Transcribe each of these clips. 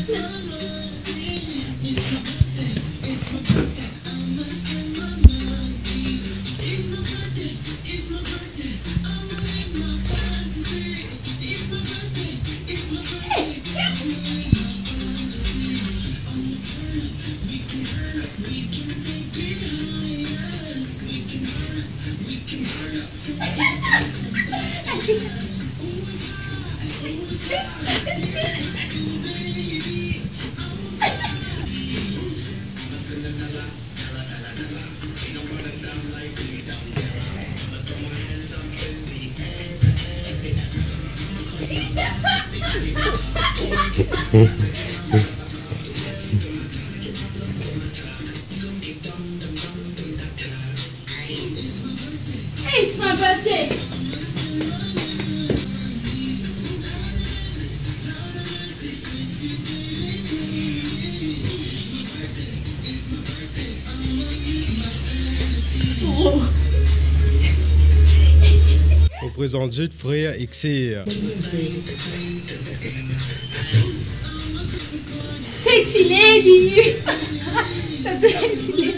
It's my birthday. Oh. On présente jeu de frères et sœurs. Sexy lady. Sexy lady.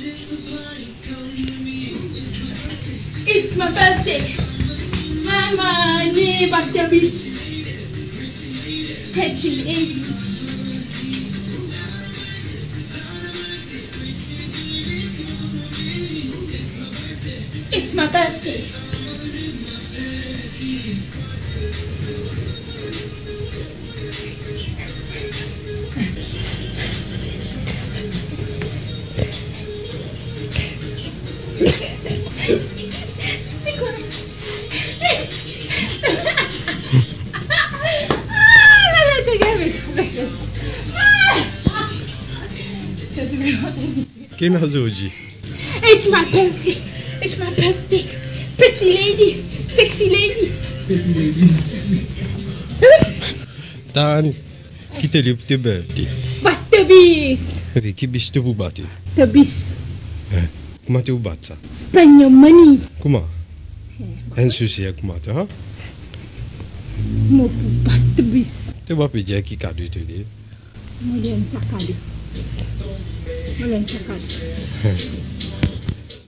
It's my birthday. Mama, ne birthday. Sexy lady. It's my birthday. Quem nós hoje? It's my birthday. It's my birthday. Pretty lady. Sexy lady. Pretty lady. Dan, kita lihat teu birthday. Bater bis. Tapi que bicho tu bate? Tabis. Como tu bate? Spend your money. Como? Ensusia como tu, ha? Mau bater bis. Tu bapa jeki kado tu dia. Mau lihat tak kali. Mau lihat tak kali.